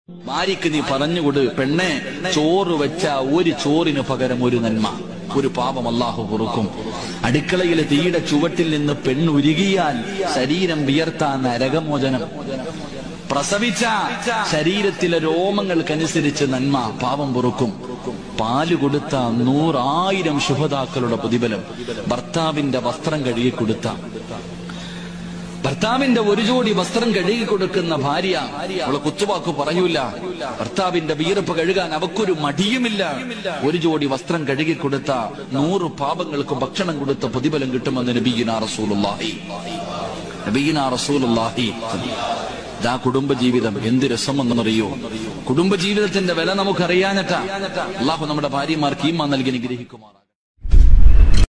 ഭാര്യക്ക് നീ പറഞ്ഞുകൊട്, പെണ്ണെ, ചോറ് വെച്ച ഒരു ചോറിന് പകരം ഒരു നന്മ, ഒരു പാപം അല്ലാഹു പൊറുക്കും. അടുക്കളയിലെ തീയുടെ ചുവട്ടിൽ നിന്ന് പെണ്ണുരുകിയാൽ ശരീരം വിയർത്താൻ നരകമോചനം. പ്രസവിച്ച ശരീരത്തിലെ രോമങ്ങൾക്കനുസരിച്ച് നന്മ, പാപം പൊറുക്കും. പാല് കൊടുത്ത 100,000 ശുഹദാക്കളുടെ പ്രതിഫലം. ഭർത്താവിന്റെ വസ്ത്രം കഴുകി കൊടുത്ത, ഭർത്താവിന്റെ ഒരു ജോഡി വസ്ത്രം കഴുകി കൊടുക്കുന്ന ഭാര്യ, അവളെ കുത്തുവാക്ക് പറയൂല. ഭർത്താവിന്റെ വിയർപ്പ് കഴുകാൻ അവക്കൊരു മടിയുമില്ല. ഒരു ജോഡി വസ്ത്രം കഴുകി കൊടുത്ത 100 പാപങ്ങൾക്ക് ഭക്ഷണം കൊടുത്ത പ്രതിഫലം കിട്ടുമെന്ന് നബിയുനാ റസൂലുള്ളാഹി. ദാ കുടുംബജീവിതം എന്ത് രസമെന്നറിയോ? കുടുംബജീവിതത്തിന്റെ വില നമുക്കറിയാഞ്ഞിട്ടാ. അല്ലാഹു നമ്മുടെ ഭാര്യമാർക്ക് ഈമാൻ നൽകി അനുഗ്രഹിക്കുമാറാകട്ടെ.